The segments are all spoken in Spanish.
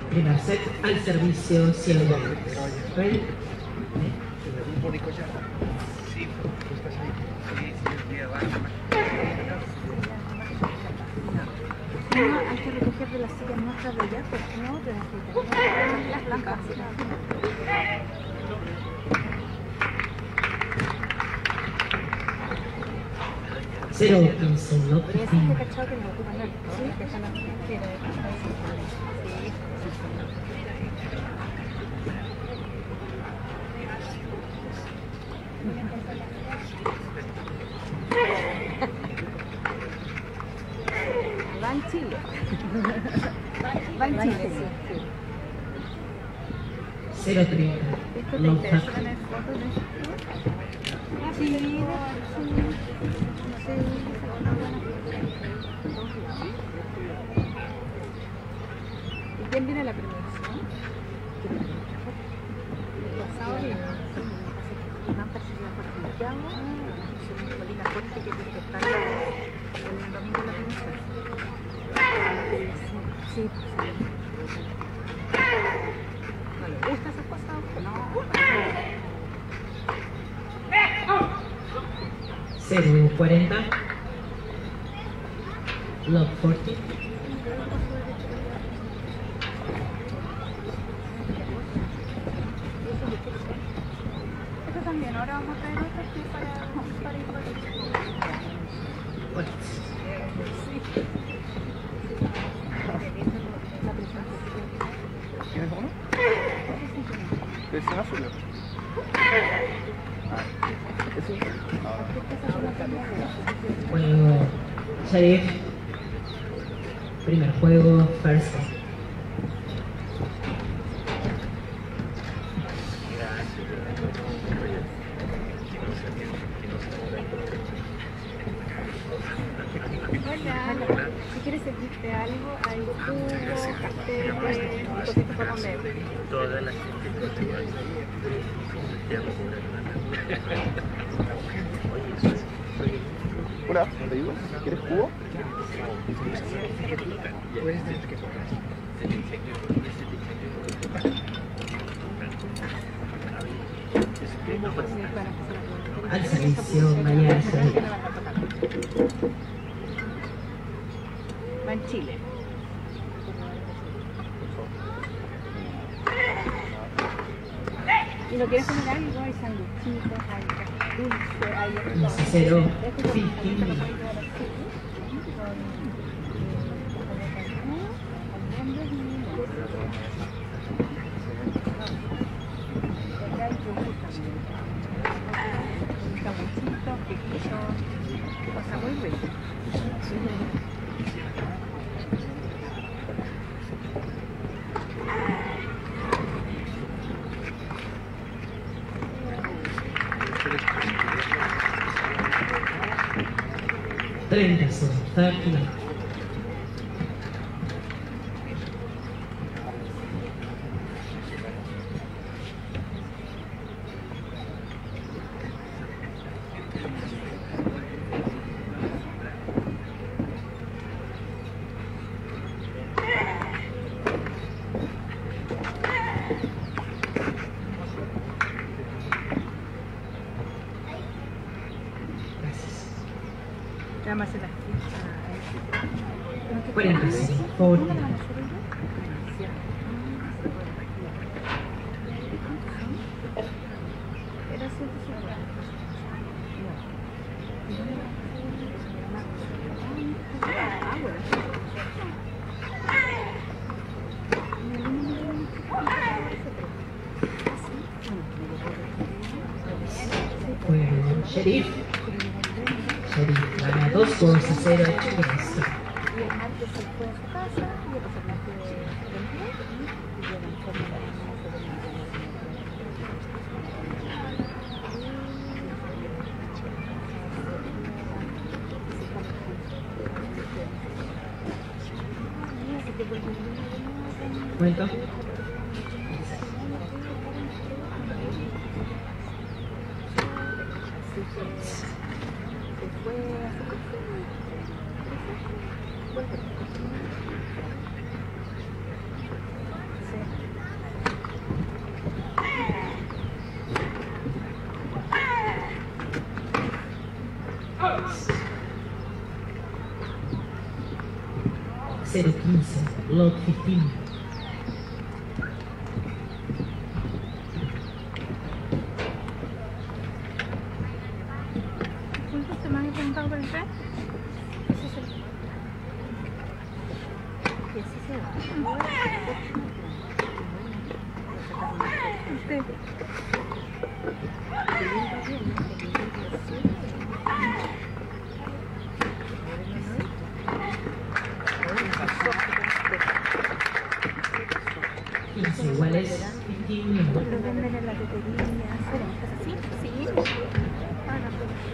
Primer set al servicio cielo. ¿Ready? No, hay que recoger de las sillas nuestras de allá, porque no te necesitan las blancas. 0-15, no Pero ese es el cachado que no ocupan, ¿no? Sí, que están aquí. Va en Chile. Va en Chile, sí. 0-30. ¿Esto te No interesa tener fotos de esto? Sí, sí. Una buena foto. ¿Y quién viene a la premiación? Molina Corte, que tiene que estar el domingo en la premiación. Sí, sí. ¿No le gusta esas cosas? No. 0-40. Love 40. Esto también, ahora vamos a traer otras que para ir por What? sí. ¿Tienes uno? ¿Es un azul? ¿Es un? Juego Sheriff. Primer juego, first set. Hola. Si quieres servirte algo, hay jugo, café, cositas para comer. Toda la gente que te va a Hola, ¿te digo? ¿Quieres jugo? Al servicio, mañana Sheriff. Va en Chile. ¿Y no quieres comer algo? Hay sanduchitos, hay dulce, hay... 0-15. Cosa muy rica. 30 segundos. 30. Vamos a hacer las fichas. 45. 40. Era 150. Ah, bueno. Juego Sheriff. Sheriff gana 2 juegos a 0 a Chile. Y el martes se fue a su casa y el otro martes y llevan como ¿Cuento? 0-15, lot 15. ¿Cuántos te me han preguntado por el tren? Ese es el... Y así se va. Usted. Iguales 15 Lo venden en la tetería. ¿Sí? Sí. Ah, no,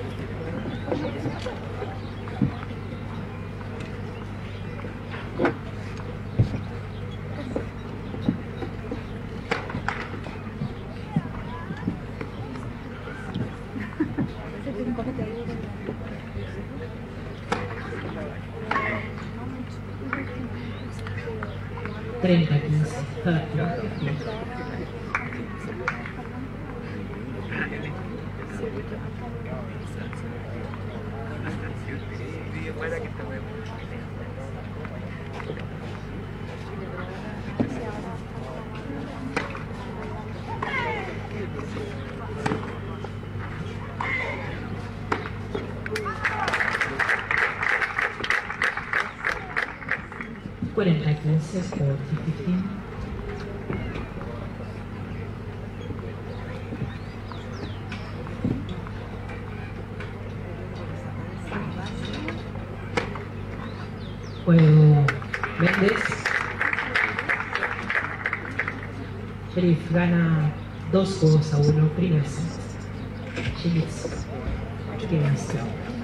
Treinta, 15, 30, 15. Para que te vemos. 40, 15, 40, 15. Juego Méndez. Sheriff gana 2-1, primer set. Sheriff. Qué listo.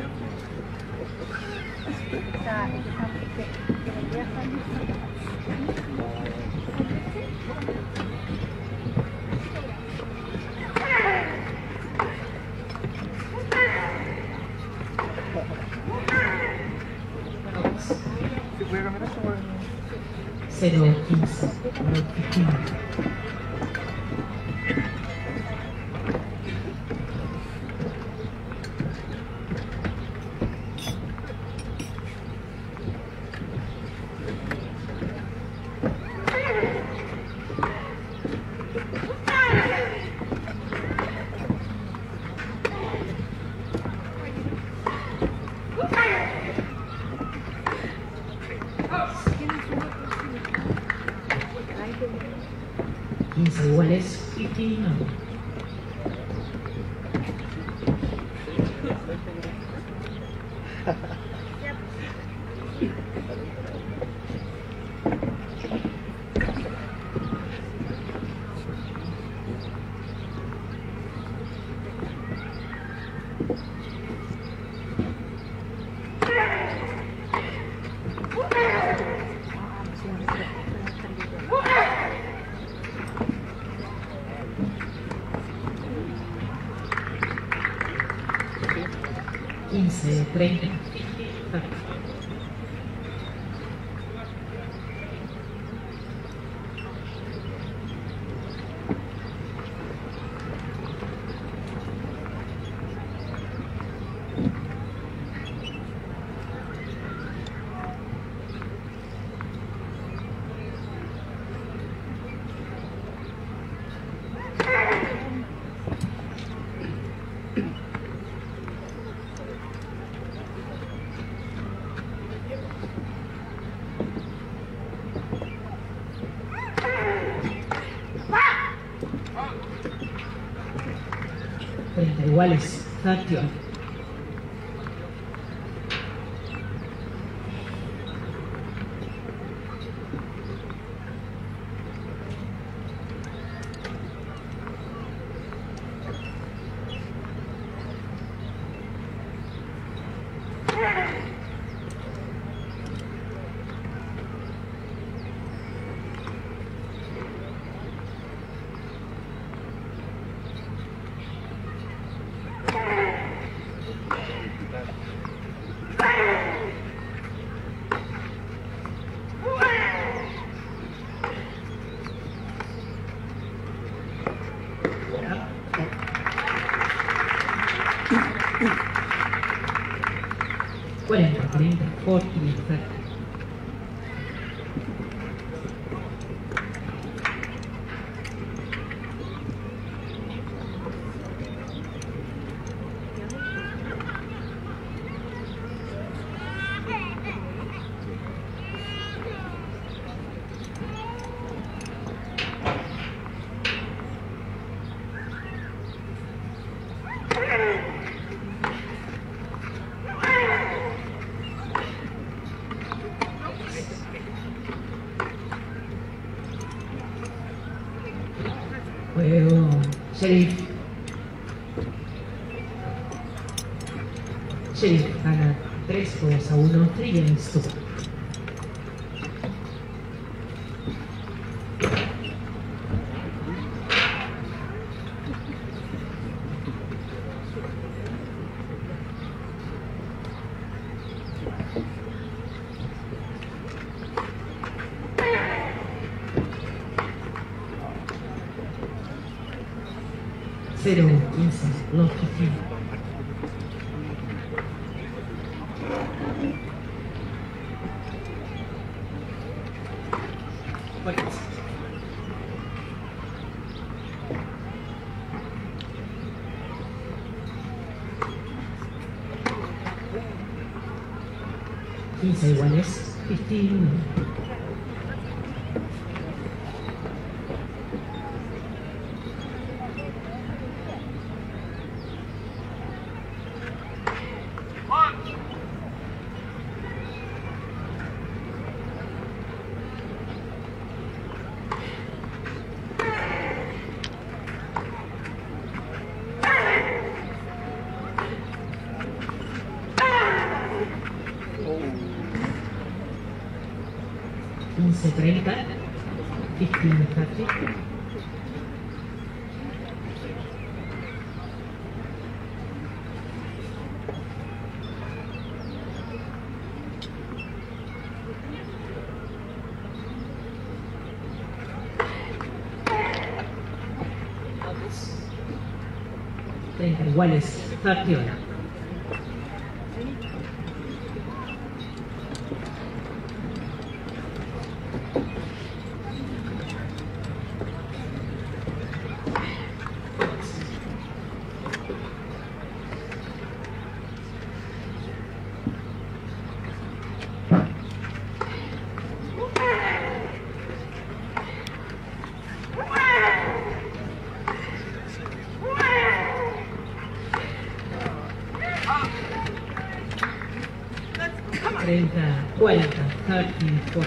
¿Se puede cambiar esto? 0-15, lot 15. Iguales 15. Quince, 30. Iguales 30. Cuarenta, 40, 40, 30. Juego, Sheriff. Sheriff gana 3-1, 3 games to 1. Cero, 15, los 15. White. Quince iguales, 15. Quince, 30, 15, 30. Iguales, 31. Treinta, 40, 34.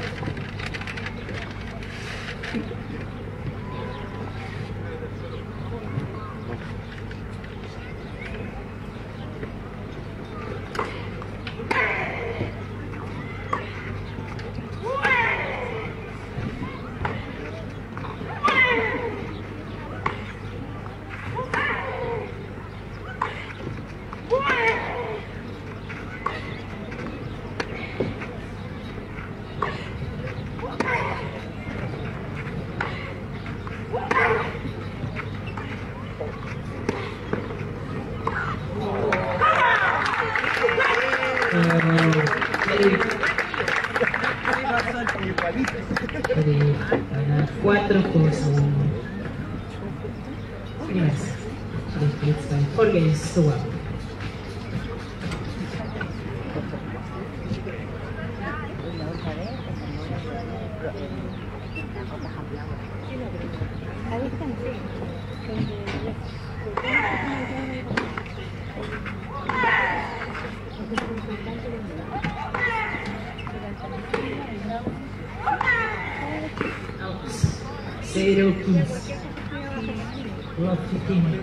Gana 4-1. Gracias. 4 games to 1. Zero, 15. Love 15.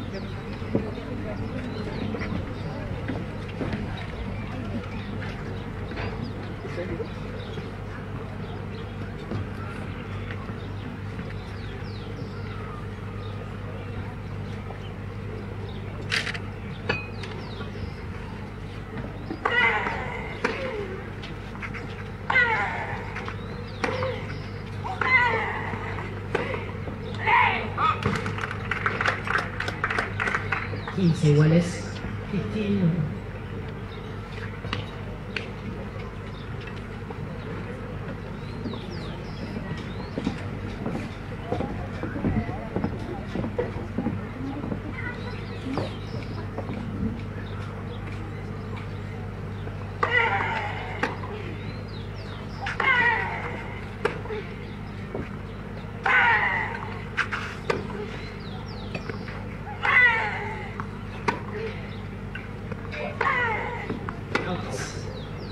Iguales, 15. Outs.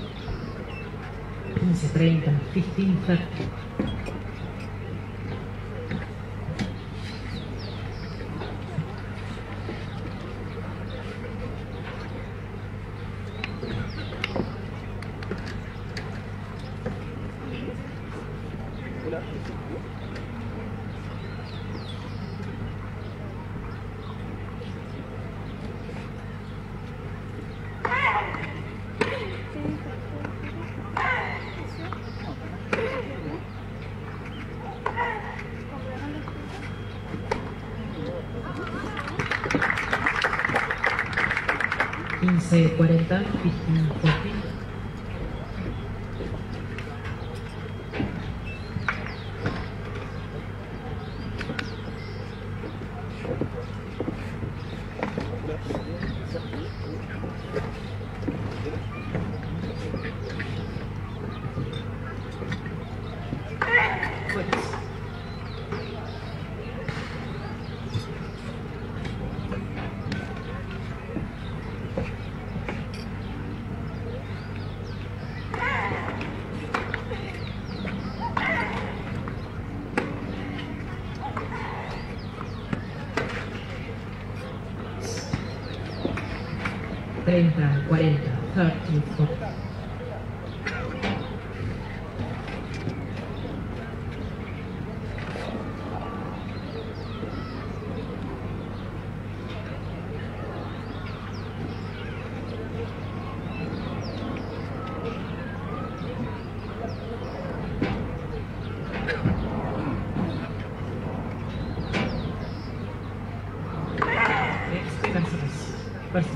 15, 30, 15, 30. 15-40, 15-40. Treinta, 40, 30, 40. Versus.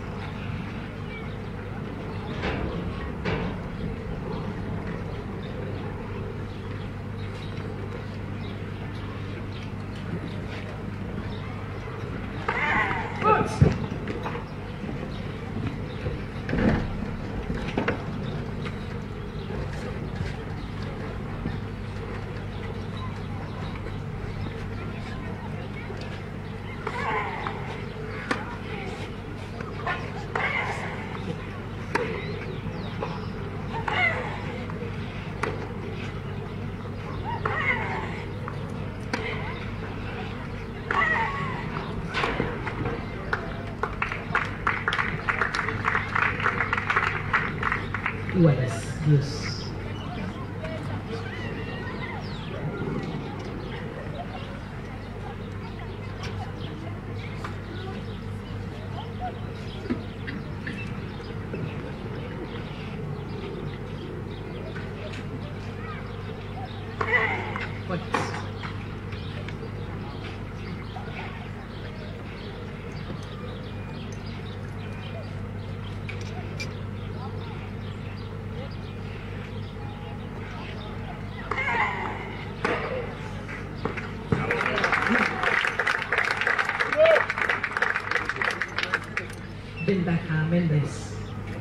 Iguales, 10. Ventaja Méndez.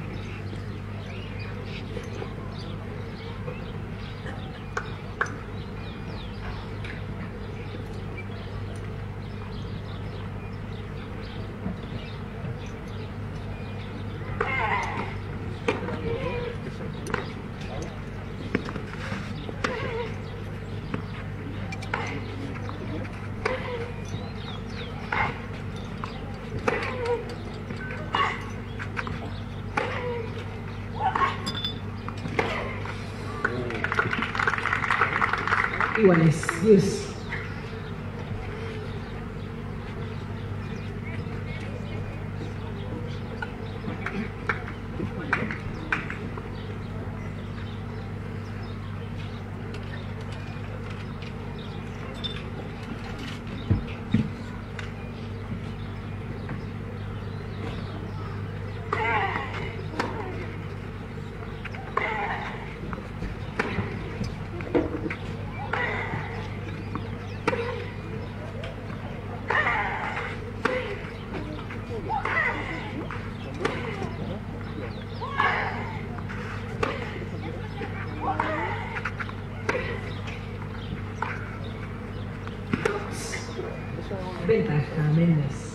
Iguales, 10. Ventaja Méndez.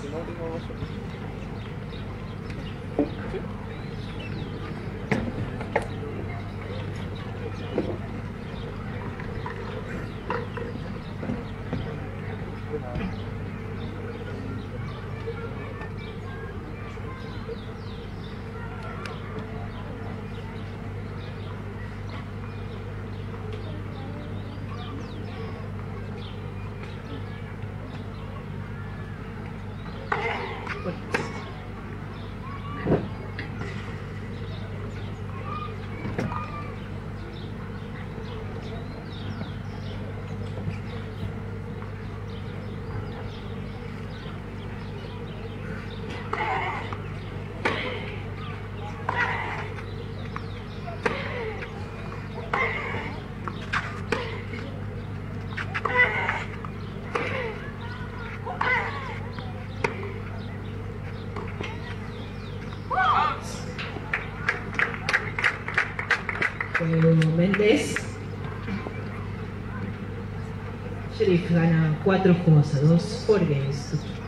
Sheriff gana 4 juegos a 2 por games.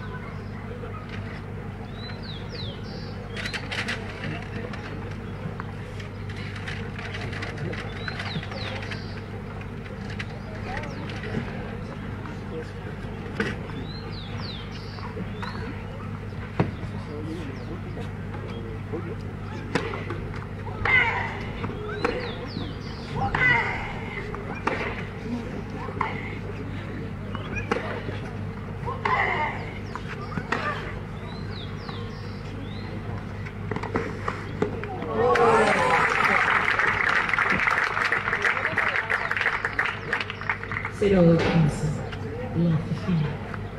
0-15. La oficina.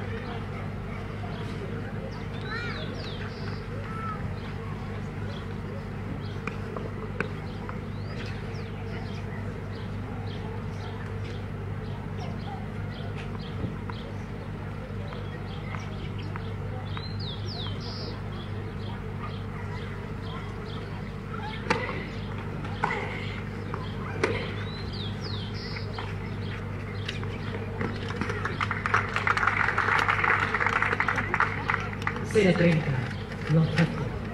Cero 30. Los Tacos.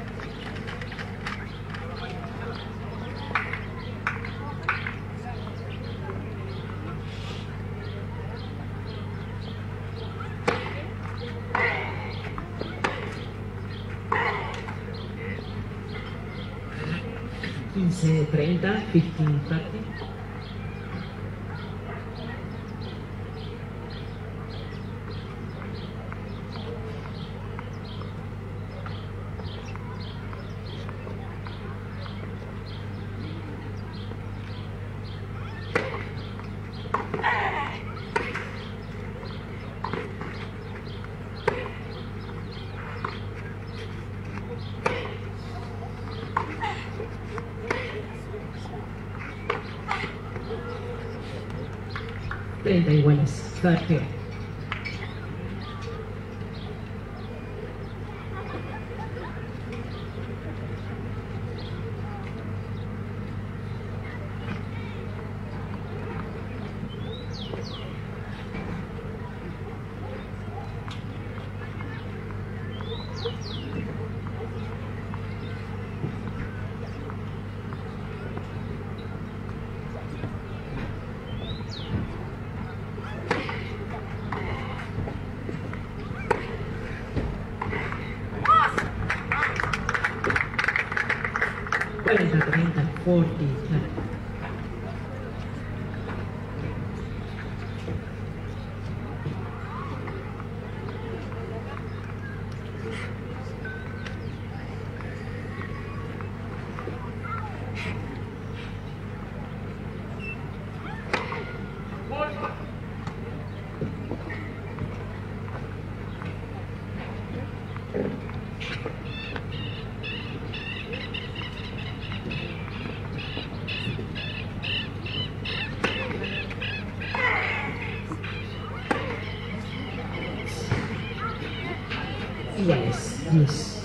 Quince 30, 15-30. 30 iguales. Garfield. Cuarenta, 30, 40, 30. Iguales, 10.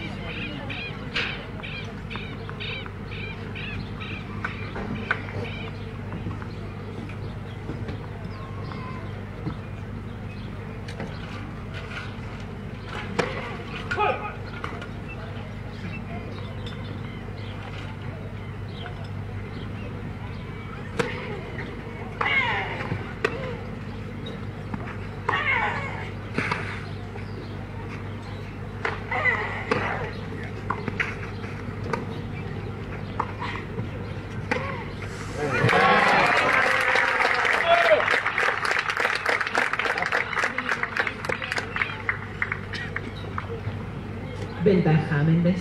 Ventaja, Méndez.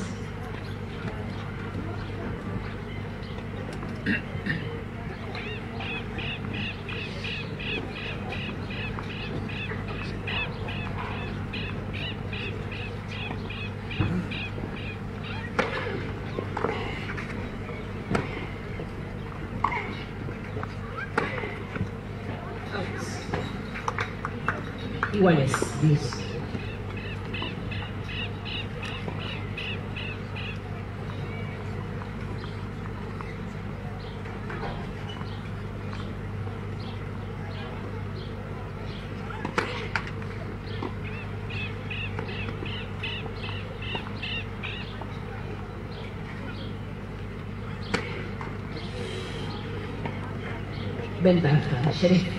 Iguales, 10. Ventaja, Sheriff.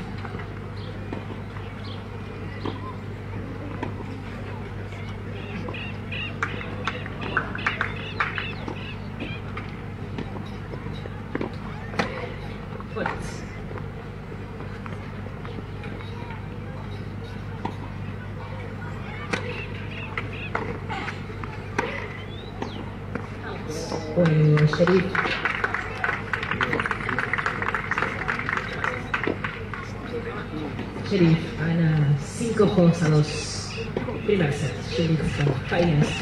Points. Bueno, Sheriff. Sheriff gana 5-2. Primer set. Sheriff con Finance.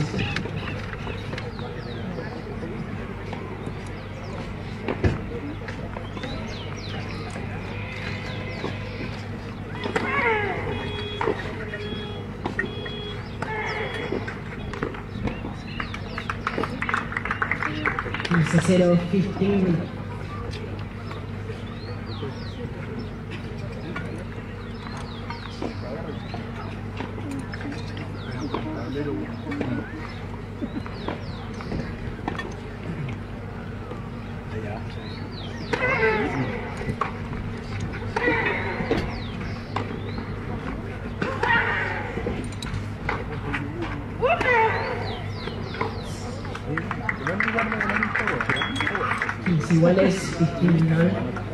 15-0-15. Iguales 15-9.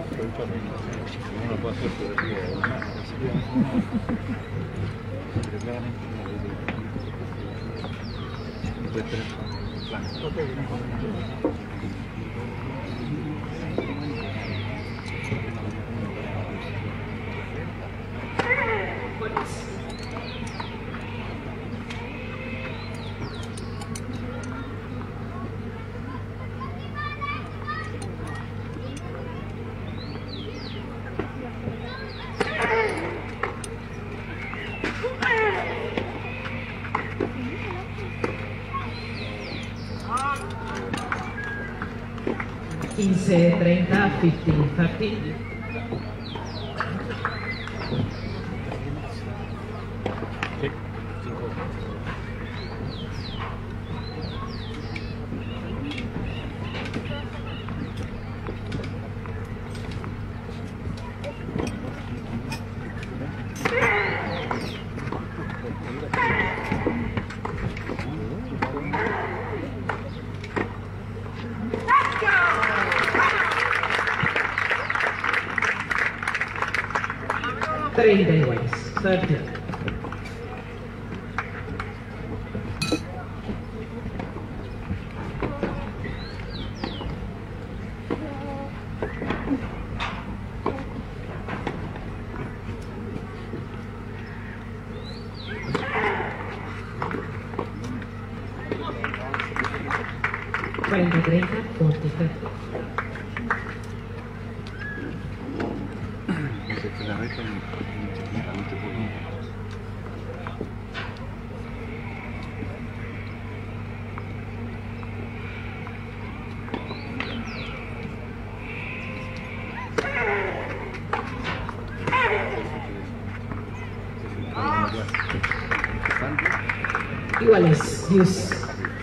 $15-30, 15-30. Iguales, 30. $40-30, 40-30. Iguales, 10.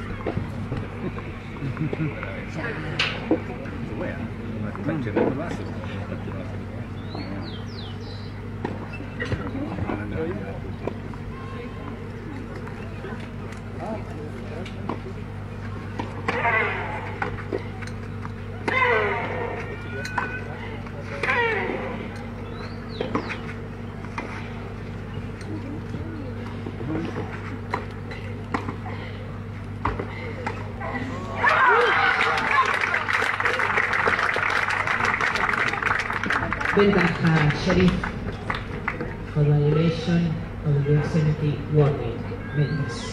Ventaja, Sheriff, for violation of the obscenity warning. Mendes.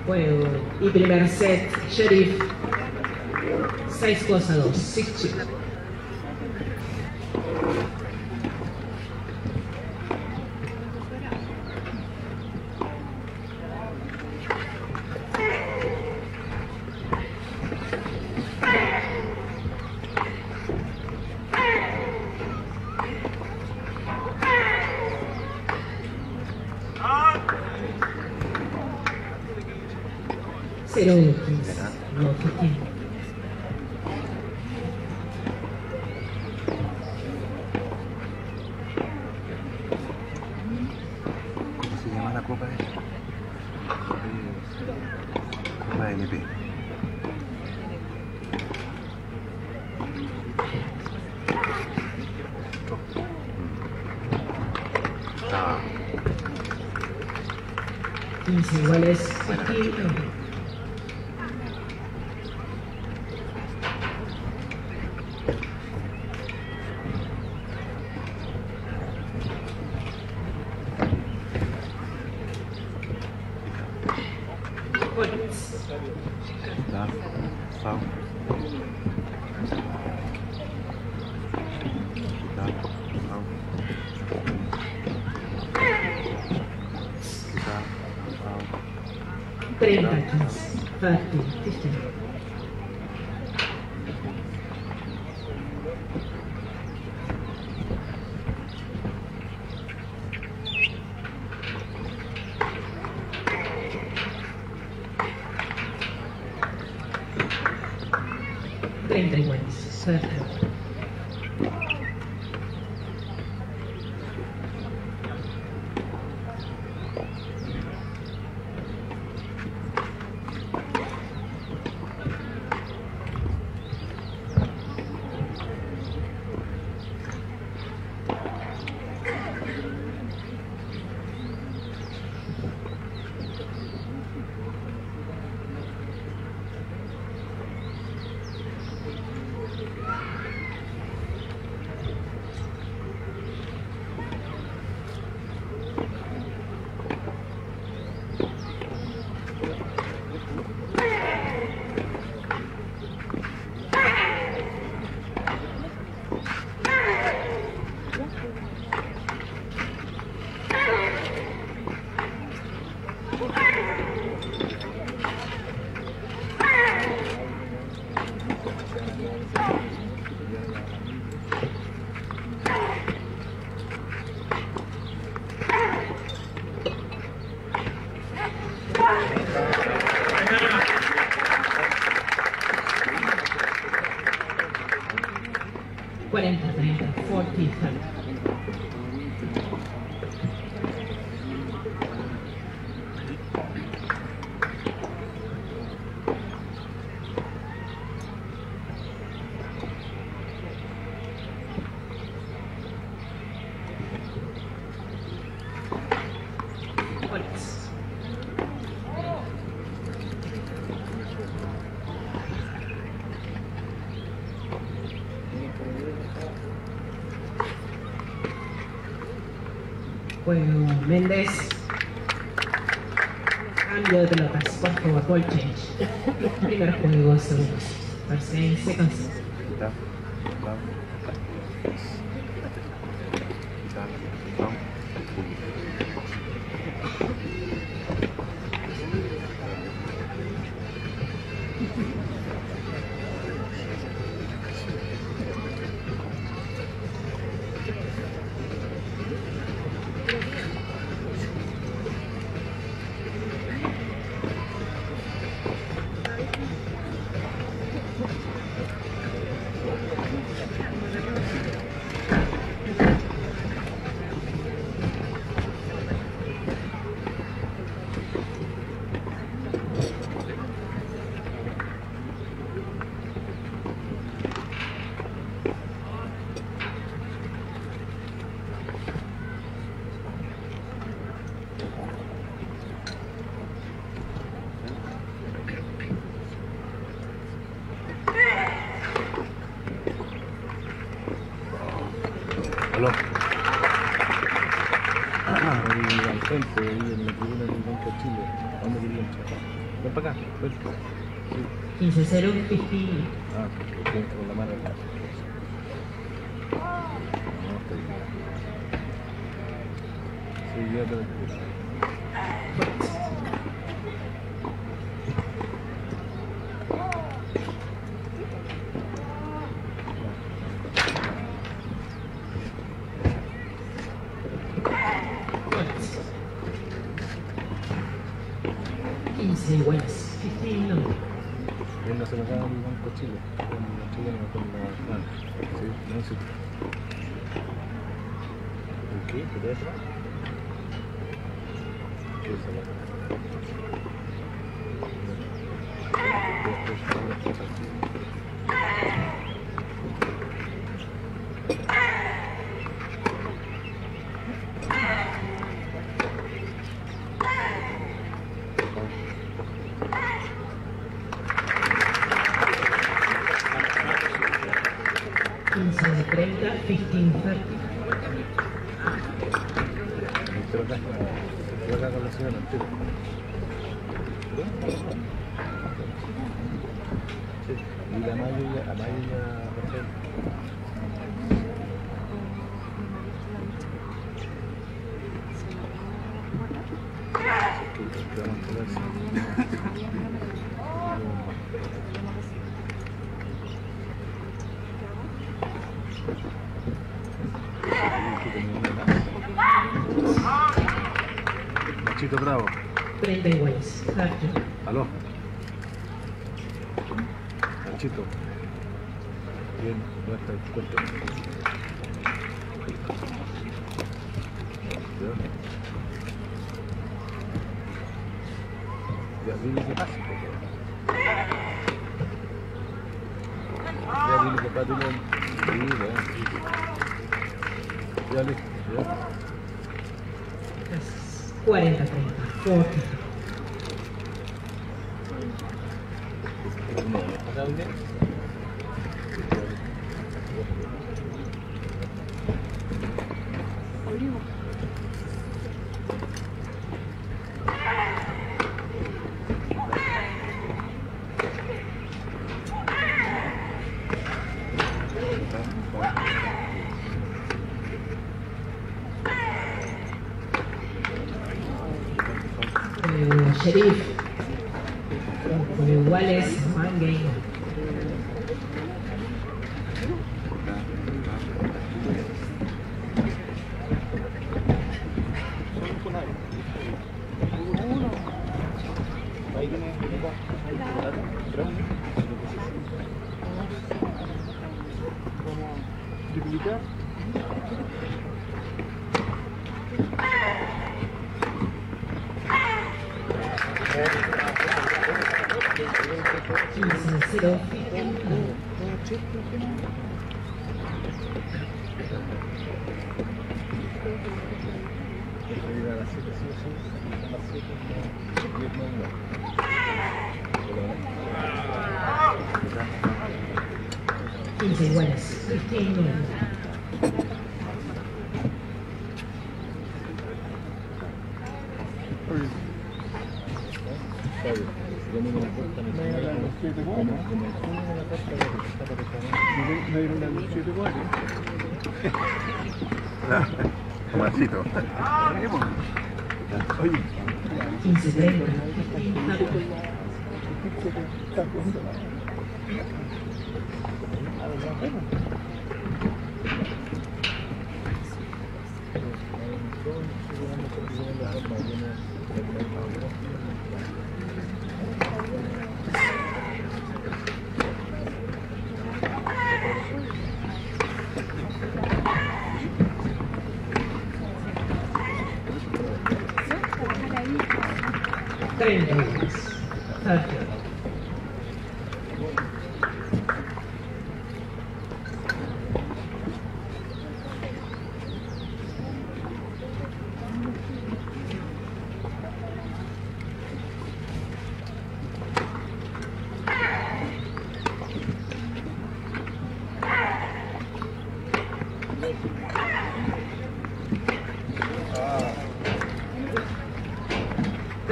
Juego. Y primer set, Sheriff. 6-2, 6-2. Cero últimos. No, aquí. ¿Cómo se llama la copa esta? Copa NP. Ah, 15 iguales. Buena. Aquí. Points. da, foul. Da, foul. Da, foul. 30, 15, 30, 15. Treinta iguales. Suerte. Cuarenta, 30, 40, 30. Points. Juego Méndez. Cambio de pelotas, por favor, ball change. Primer juego, segundos. First game, second set. Da, foul. Da, foul. Aló. Ahí al frente, ahí en la tribuna del Banco de Chile, ¿dónde querían entrar? Ven para acá. Ven. 15-0, 50. Ah, tienes con la mano acá. No, está bien. Sí, ya te lo entiendo. Iguales, 15 no. Él no se lo gana el Banco Chile. Con los chilenos con la mano. Sí, no sé. ¿El qué? ¿Qué te atrás? ¿Qué es eso? Sí, y la mayoría, Machito bravo. 30 iguales. Aló. Machito. Bien, no está el cuento. Ya dile que pase. Ya dile que pase. Ya listo. Ya. 40-30. 40. No, ¿acá bien? Sheriff. Con iguales, one game. Iguales, 15-9. Machito. 15-30.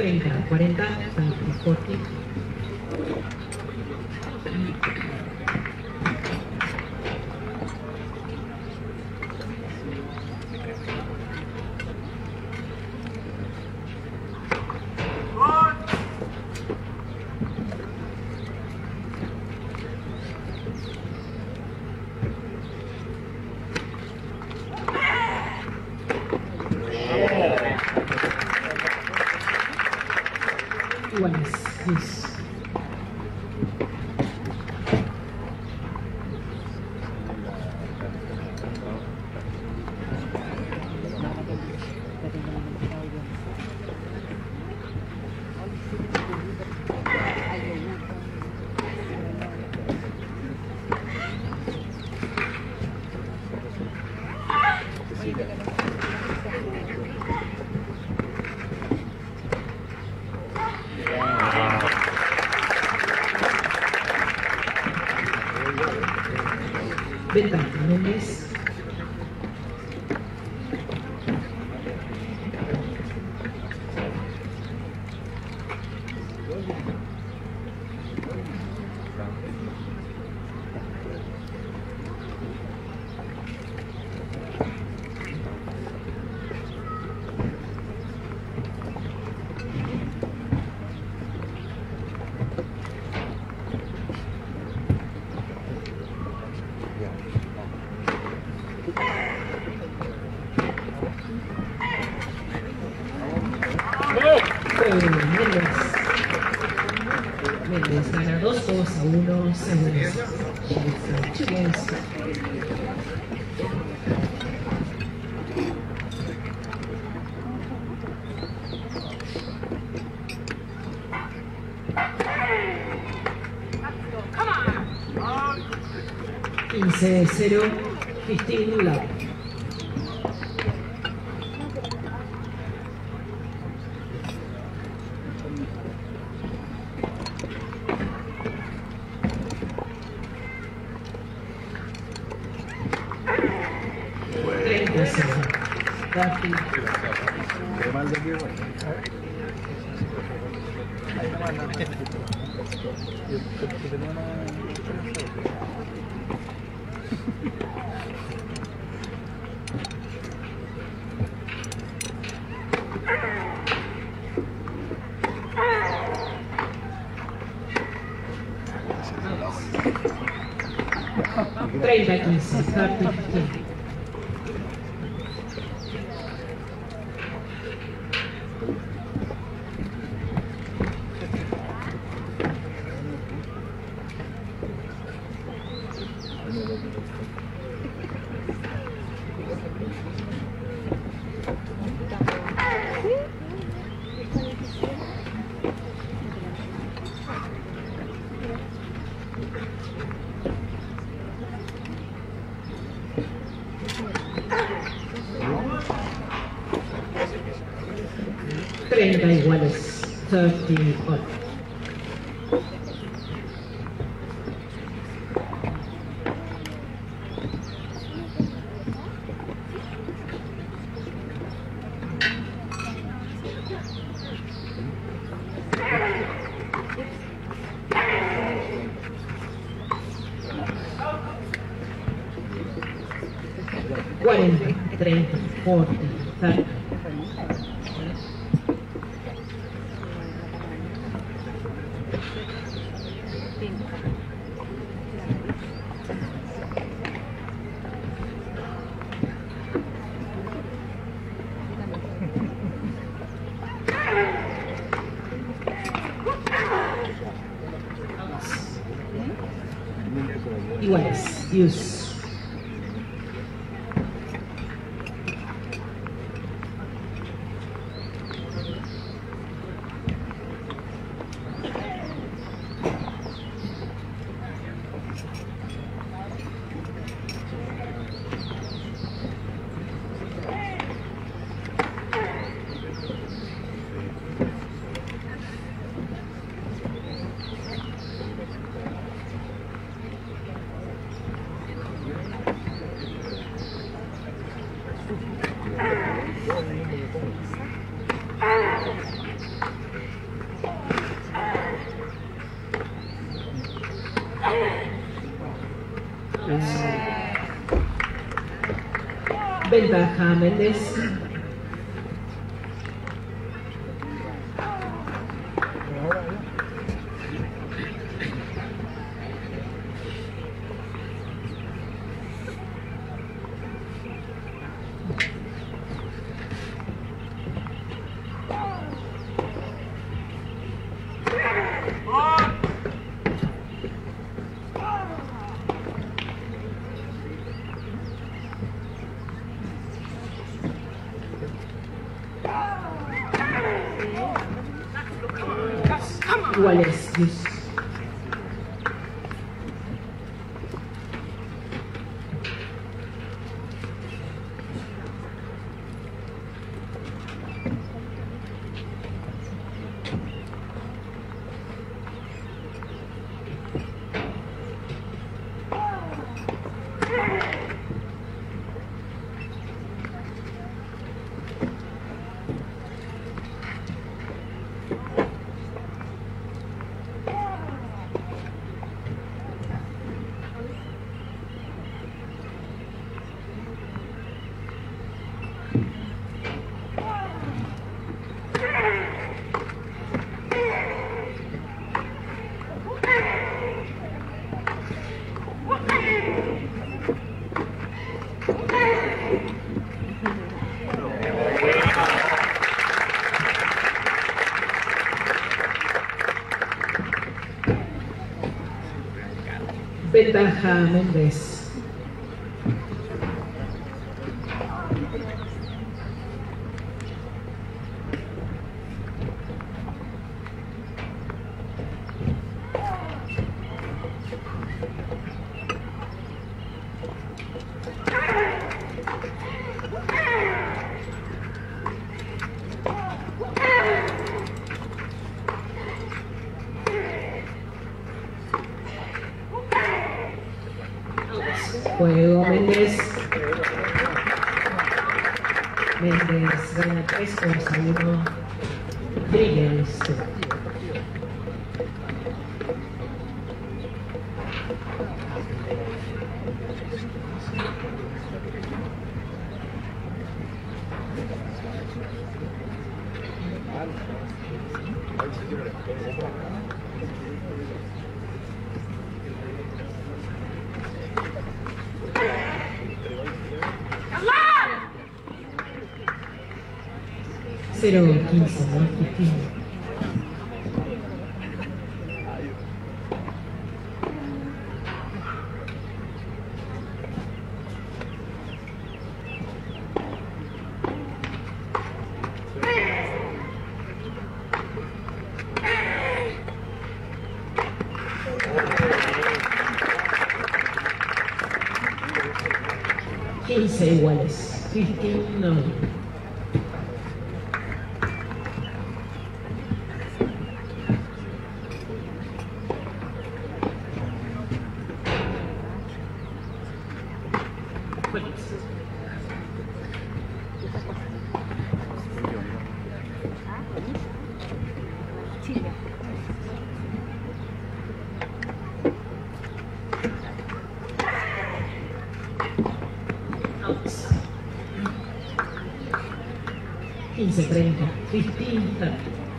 30, 40, 40. Iguales, 10. Ventaja, Méndez. Méndez gana 2-1, segundos. Sheriff 2 games. Come on! 15-0, 15 love. Pero mal de aquí, bueno. Ahí nomás, no. Yo tenía una... 30-15, 30-15. Iguales, 30 odd. Cuarenta, 30, 40, 30. Iguales, use. Ventaja Méndez. Iguales. Ventaja Méndez. Juego Méndez. Méndez gana 3-1. Driggers. Cero 15, ¿no? 15. Iguales. 15-9. Chile. 15-30. 15-30.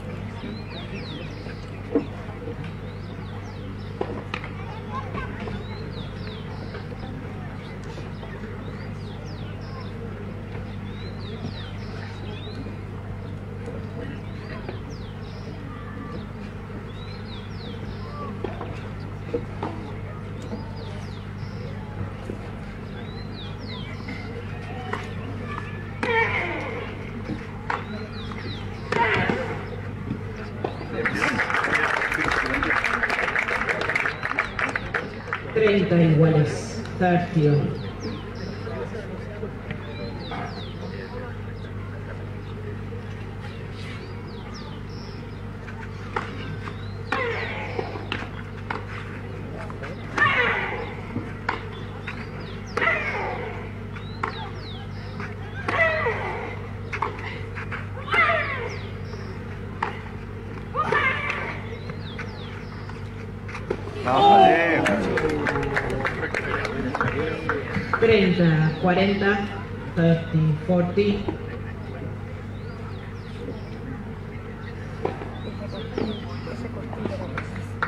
Iguales, 31. Vamos, 30-40. 30-40. Ese cortillo de rosas.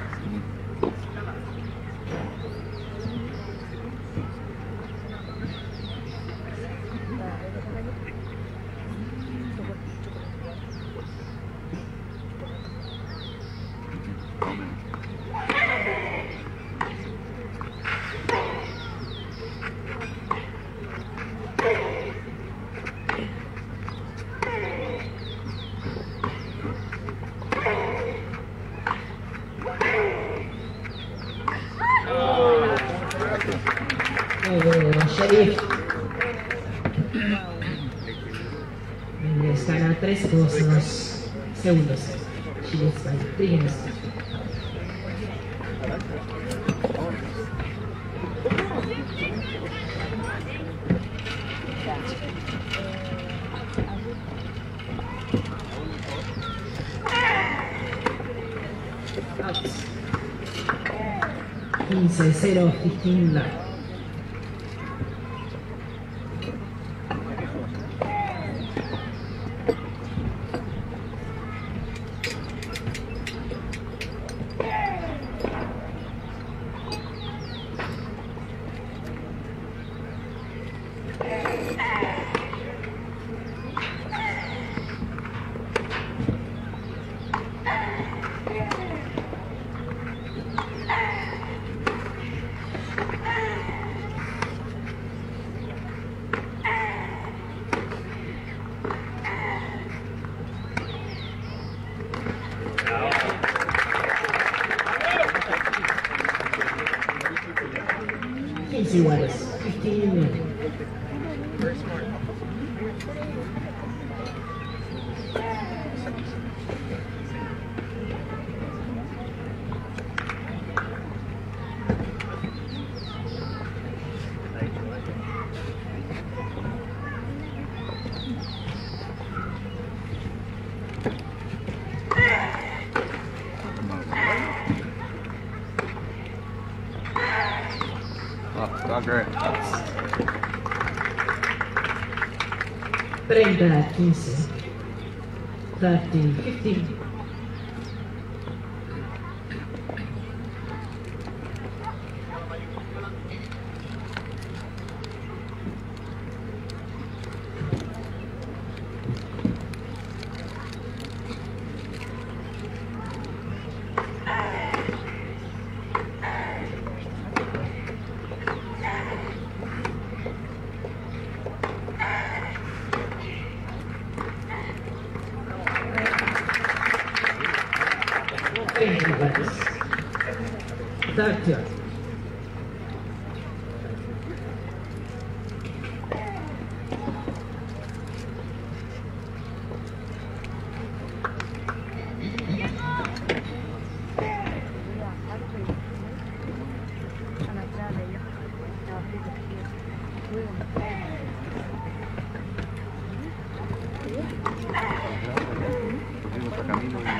Sheriff les gana 3 cosas segundos. Sheriff by 3 minutes. Out. 15-0, 15 line. Iguales, 15 minutes. Great. 30-15. 30-15. Third turn. Camino y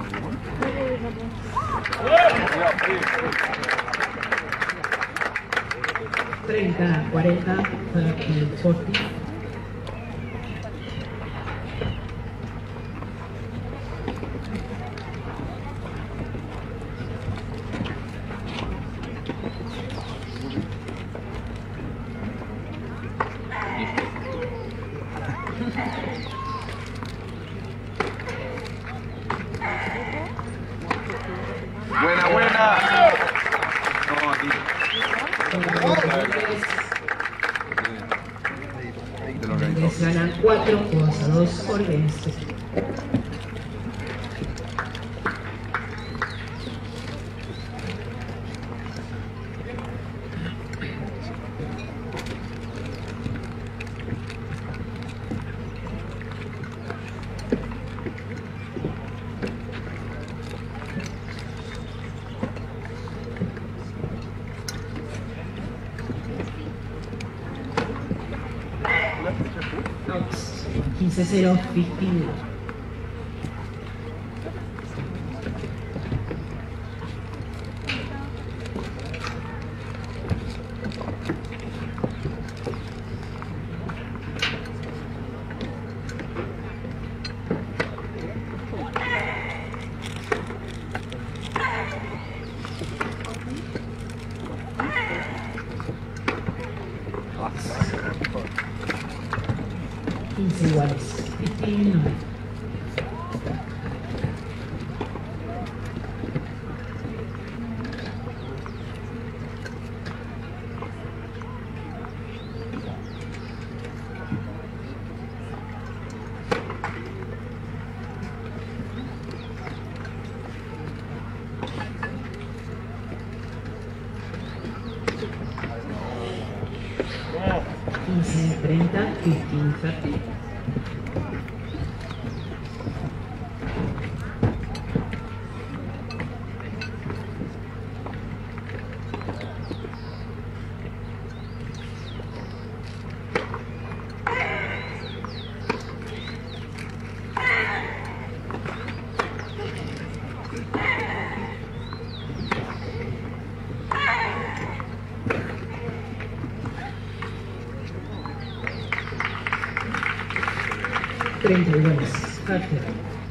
30-40, 30-40. Buena, buena. No, aquí. Les ganan 4 cosas, 2 ordenanzas. Outs. 15-0, 15. 15 iguales. 15-9. No. 15-30, 15-30. Treinta iguales. Carter.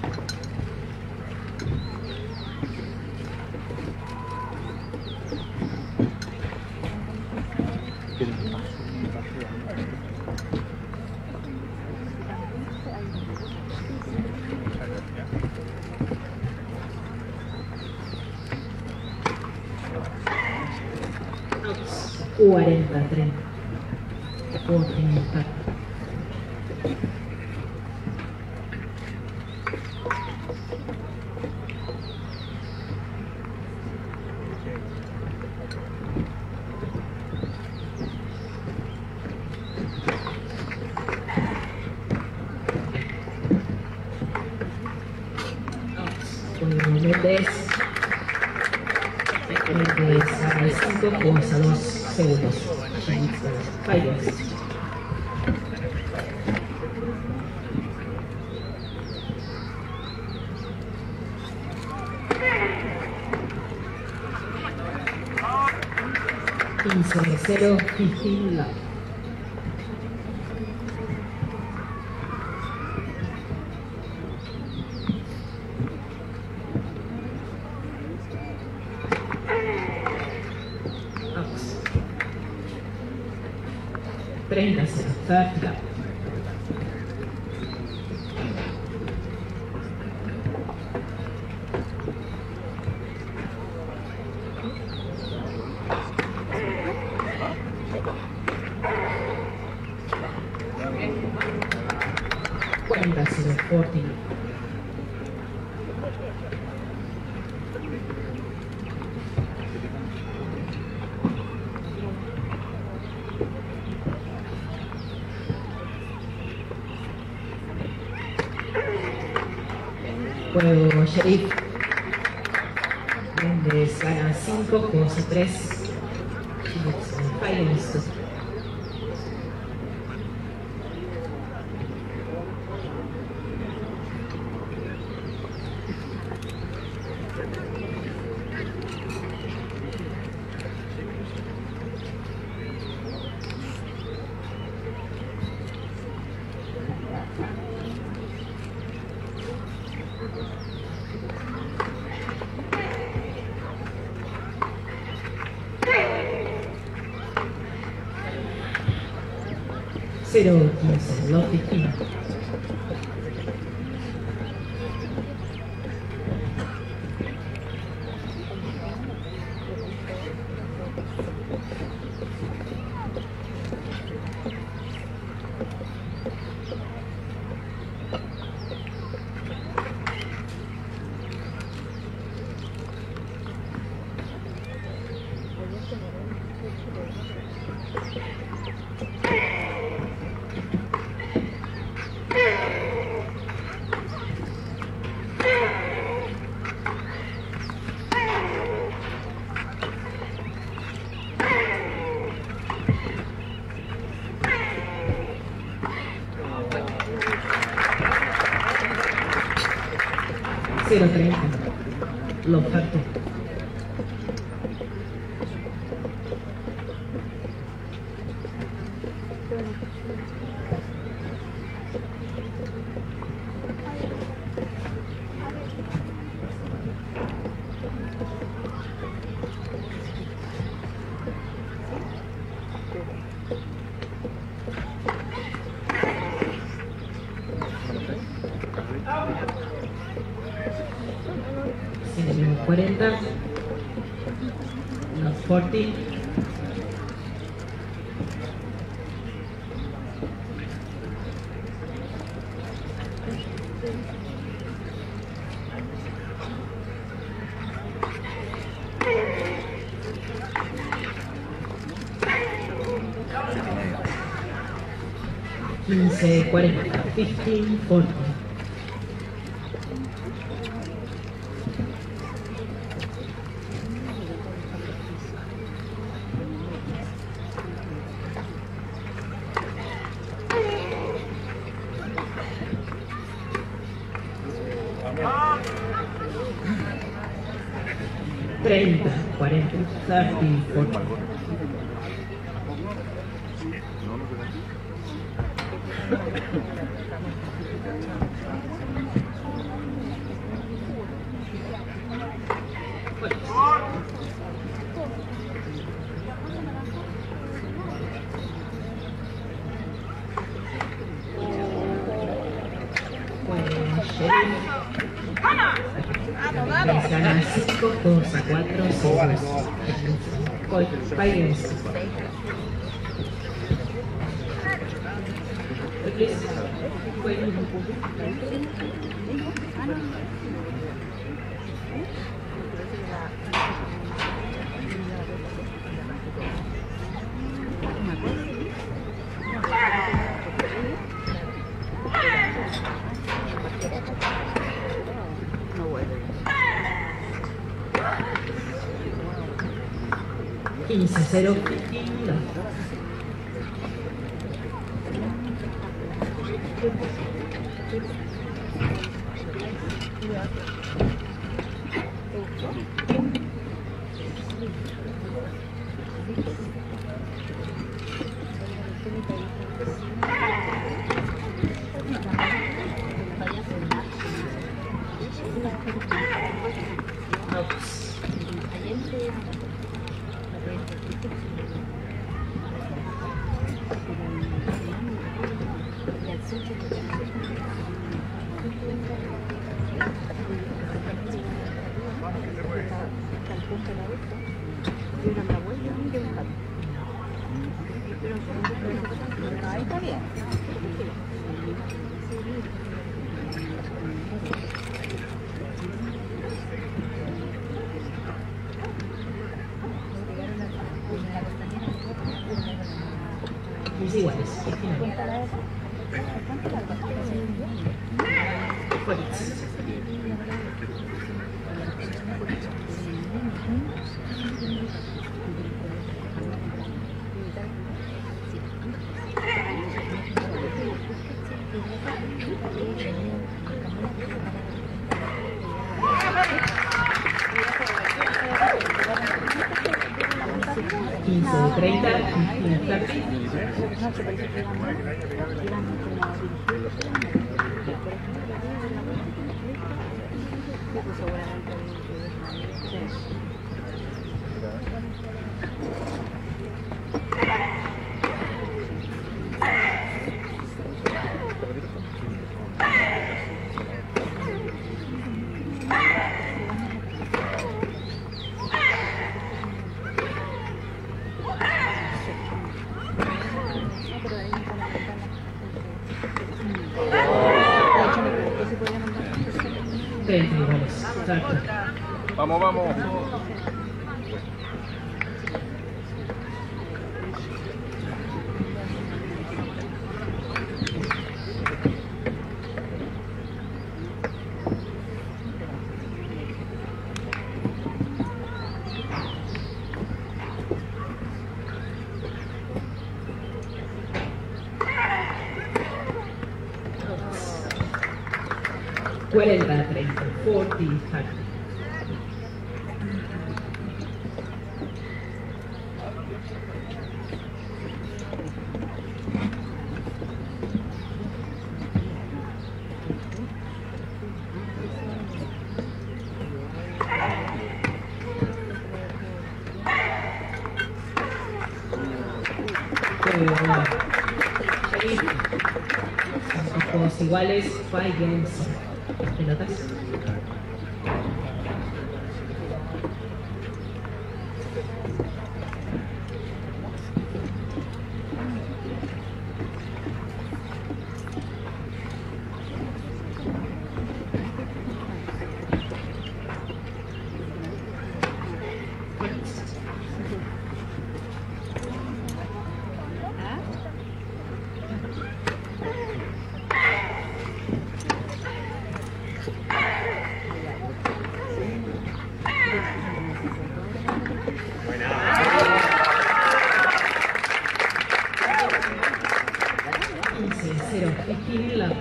Outs. 40-30. 40-30. Méndez a 5 a 2 segundos. Fires. (15-0, 15 love). Ups. 30-0, third love. (40-0, 14). Juego Sheriff. Méndez gana 5, juegos a 3. Finalist. Cero 15, los 15. Cero 30. Lo falta. 40. No, 40. Quince, 40, 15, 40. Treinta, 40, 30, 40. Gana 5, 2 a 4, 6. Páguense. Quince, 0, 15. Ahí está bien. 15 iguales. 19. Quince, 30, 30 iguales. Exacto. Vamos, vamos. Cuarenta, 30, 40, 30. Todos iguales, 5 games. ¿Pelotas? 0, 15 love.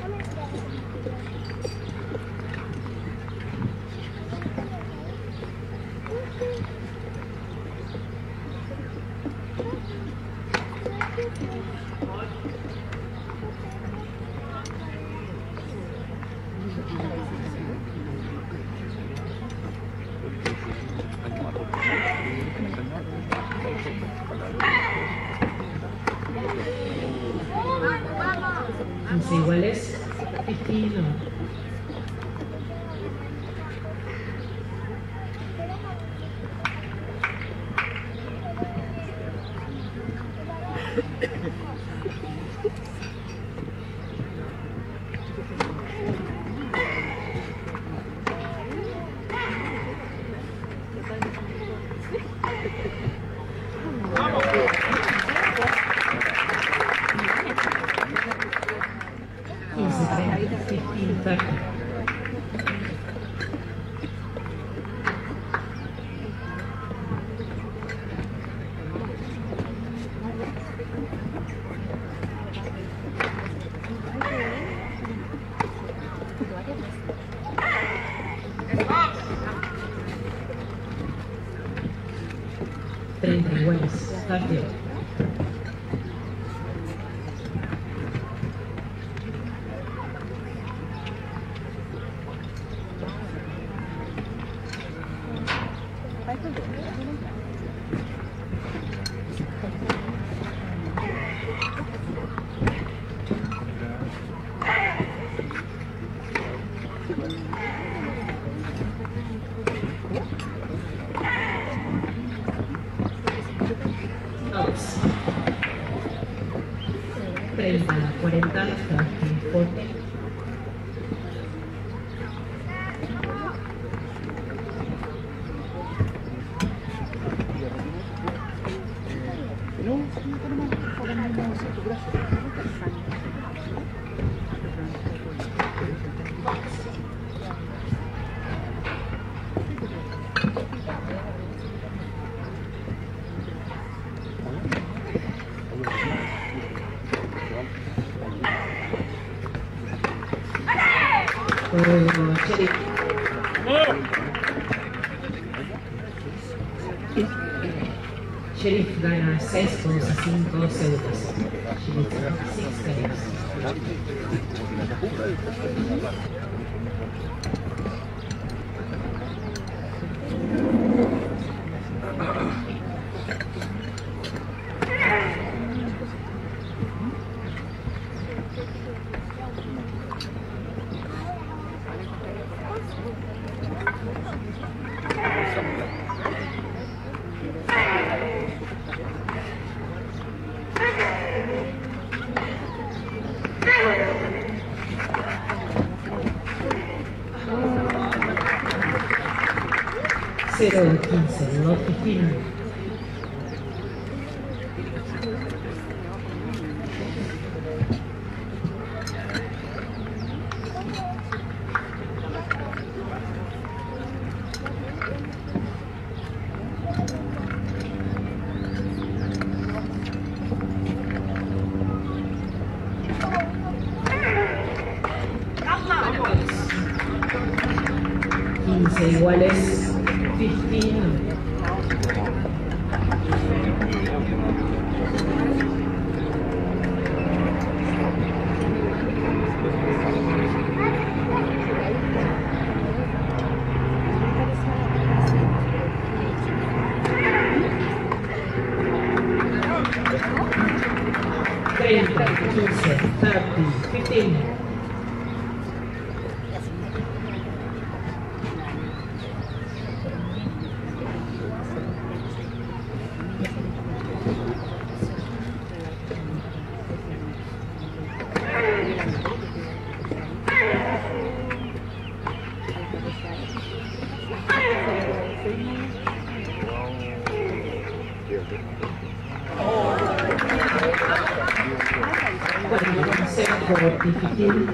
Iguales, 15 love. Iguales, 30. Outs. 30, 40, 30, 40. Sheriff. Sheriff gana 6,5 segundos. Sheriff 6 seconds. Cero 15, lot 15. Iguales 15. Treinta, 15, 30, 15. Difícil.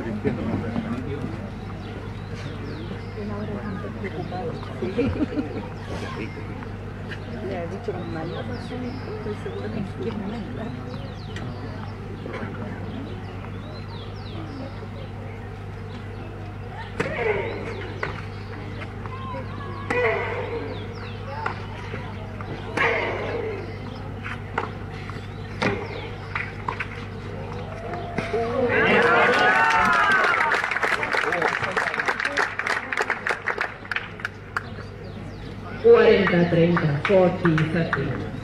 Le ha dicho con mala razón, estoy segura que es 40-30, 40-30.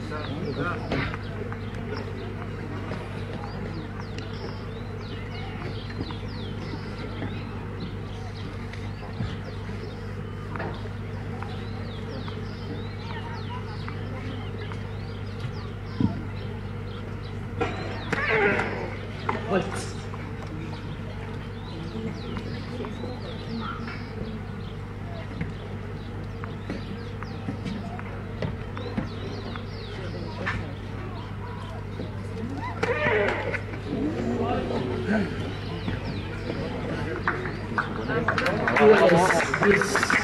Volts. Yes.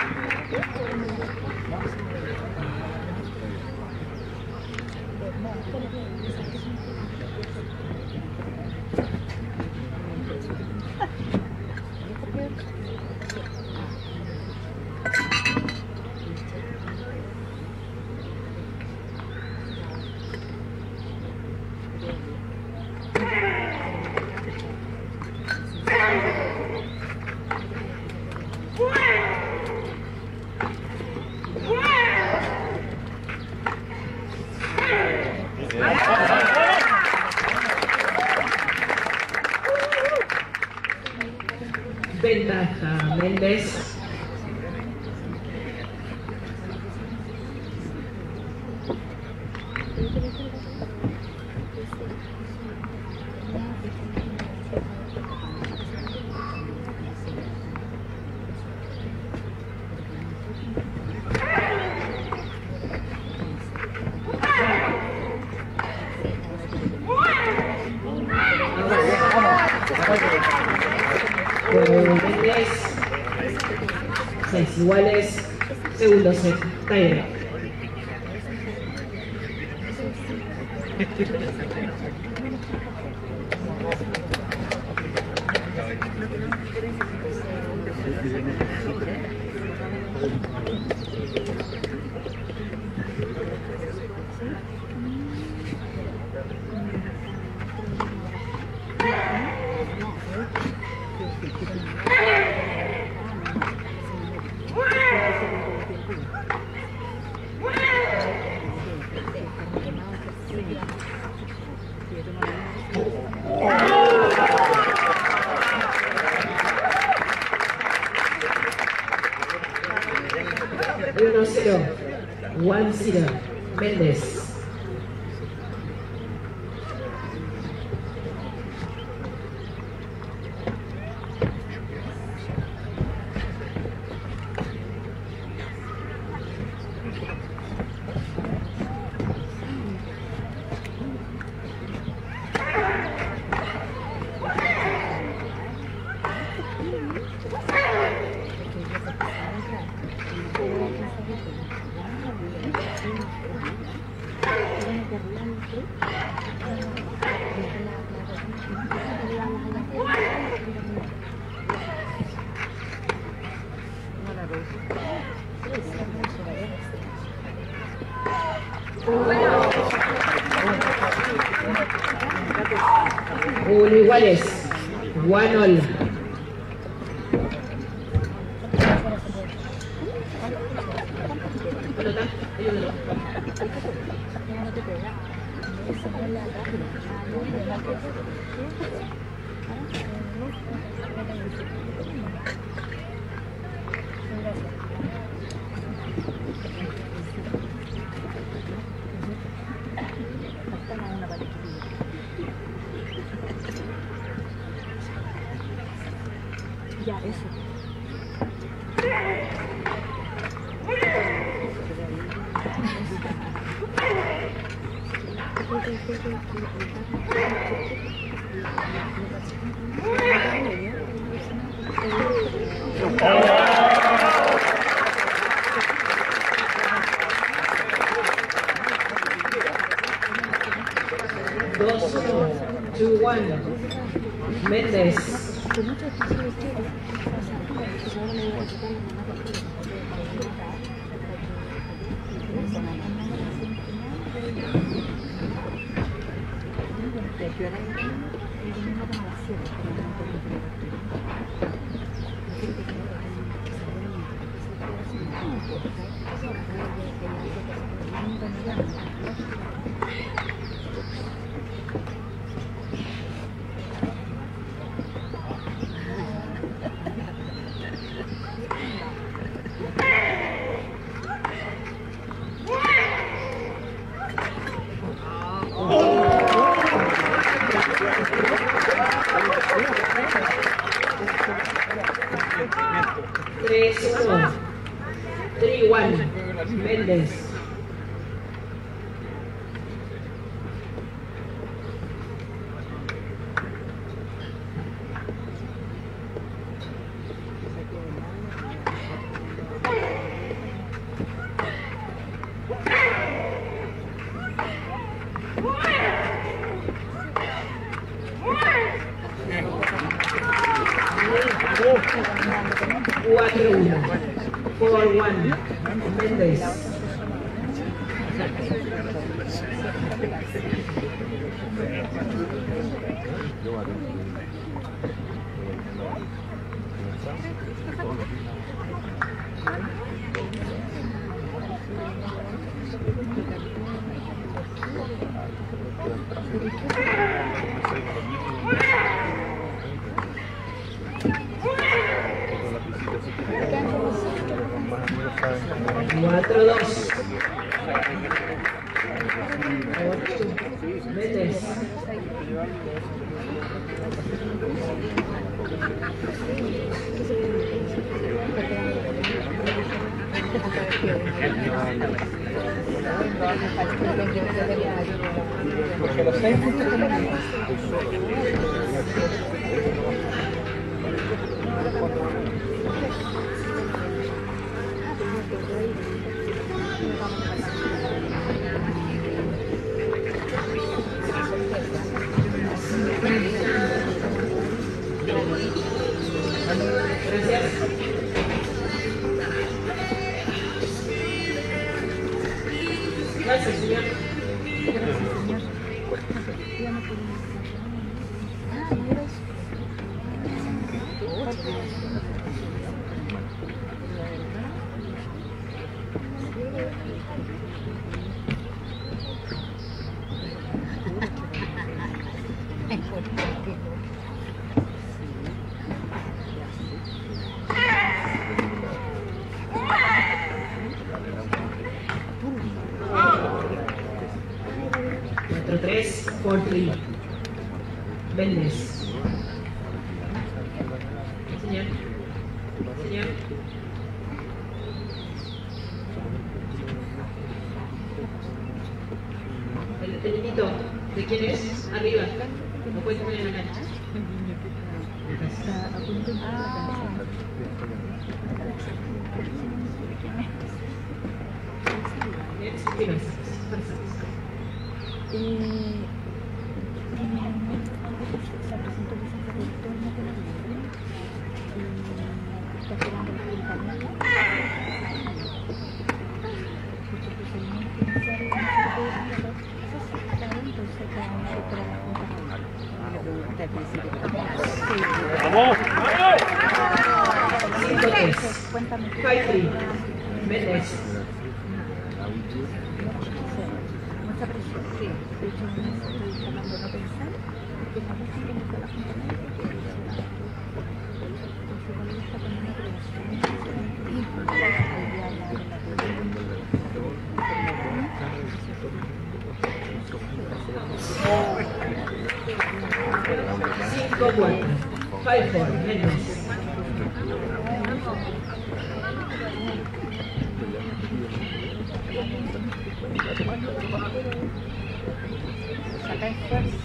Ventaja, Méndez. Méndez. 6 iguales. Segundo set. Taylor. Uno, 0. 1-0. Méndez. Uno iguales. 1-all. Ya, eso. Dos, 2-1. Méndez. 3-1. 3-1. Méndez. Cuatro uno. 4-1. Méndez. Cuatro dos. 8. Méndez. Gracias. Gracias, señor. Cuatro tres. 4-3. Méndez. Señor. Señor. El niñito, ¿de quién es? Arriba. Lo puedes poner en la cancha. Bien, ¡Vamos! 5-3. 5-3. Méndez. Mucha presión, sí. De hecho, en eso estoy tratando de no pensar, porque la música no está la gente que está con una Cinco, 5-4. Méndez. saca fuerza.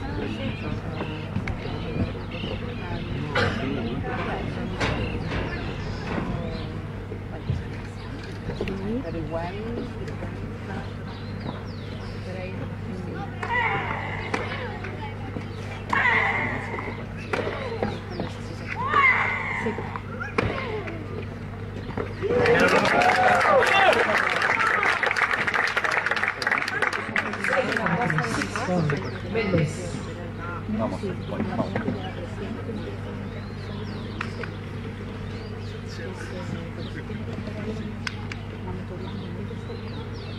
Pero igual Méndez. Vamos, Sí, bueno, la vamos. verdad que ya recién que me dijo por eso tiene que estar ahí monitoreando muy de cerca.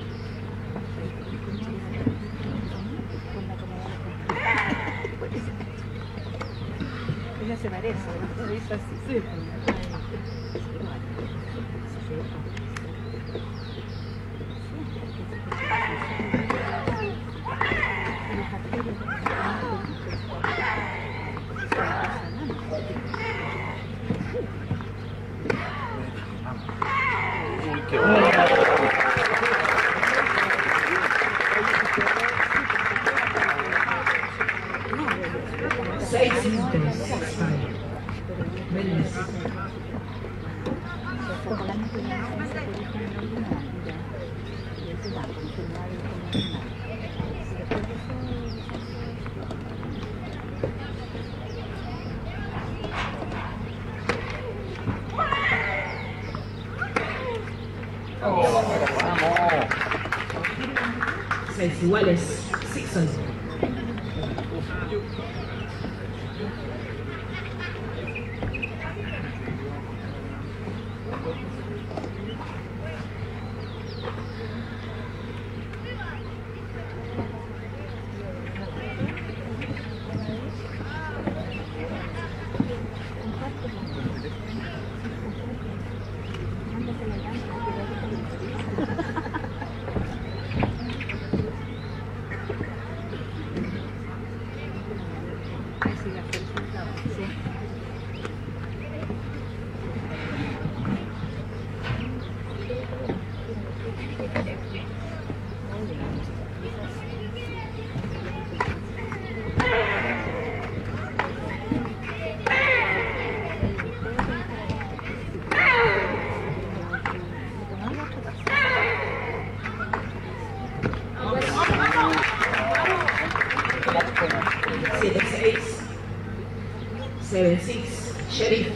Con la comodidad de por eso. Ella se merece, ¿no? Es así. Sí, Uy, qué bueno. 6-5, 6-5. Menos. Vamos. 6 iguales. 6-5. Siete, 6. 7-6. Sheriff.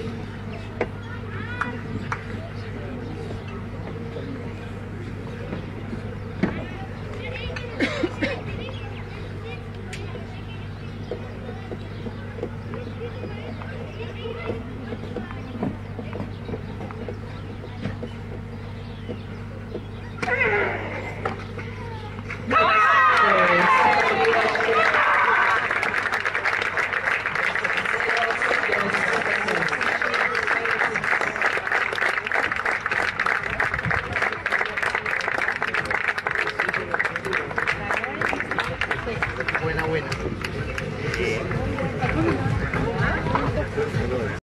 Buena, buena.